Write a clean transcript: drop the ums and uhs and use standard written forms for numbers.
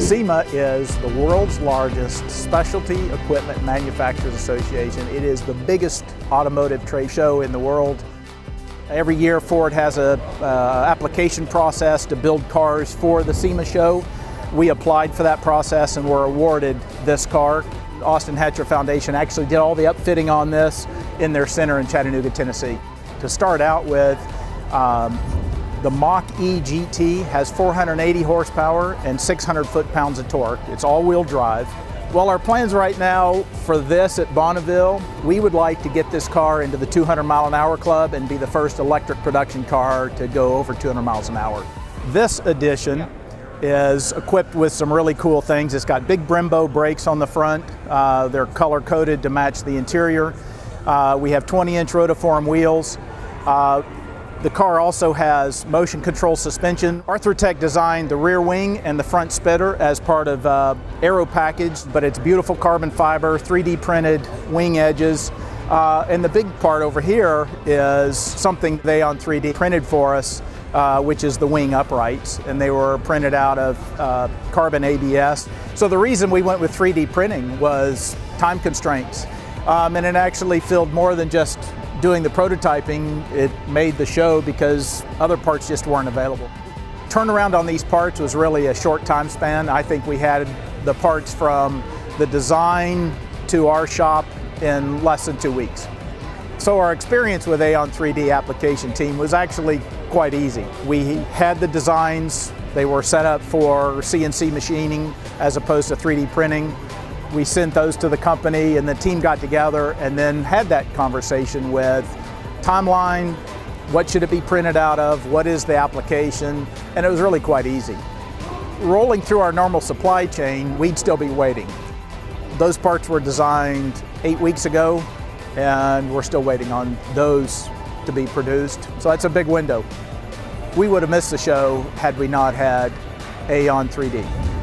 SEMA is the world's largest specialty equipment manufacturers association. It is the biggest automotive trade show in the world. Every year Ford has an application process to build cars for the SEMA show. We applied for that process and were awarded this car. Austin Hatcher Foundation actually did all the upfitting on this in their center in Chattanooga, Tennessee. To start out with, the Mach-E GT has 480 horsepower and 600 foot-pounds of torque. It's all-wheel drive. Well, our plans right now for this at Bonneville, we would like to get this car into the 200-mile-an-hour club and be the first electric production car to go over 200 miles an hour. This edition is equipped with some really cool things. It's got big Brembo brakes on the front. They're color-coded to match the interior. We have 20-inch rotiform wheels. The car also has motion control suspension. Arthurtech designed the rear wing and the front splitter as part of aero package, but it's beautiful carbon fiber, 3D printed wing edges. And the big part over here is something they on 3D printed for us, which is the wing uprights, and they were printed out of carbon ABS. So the reason we went with 3D printing was time constraints. And it actually filled more than just doing the prototyping. It made the show because other parts just weren't available. Turnaround on these parts was really a short time span. I think we had the parts from the design to our shop in less than 2 weeks. So our experience with AAON 3D application team was actually quite easy. We had the designs, they were set up for CNC machining as opposed to 3D printing. We sent those to the company and the team got together and then had that conversation with timeline, what should it be printed out of, what is the application, and it was really quite easy. Rolling through our normal supply chain, we'd still be waiting. Those parts were designed 8 weeks ago and we're still waiting on those to be produced. So that's a big window. We would have missed the show had we not had AAON 3D.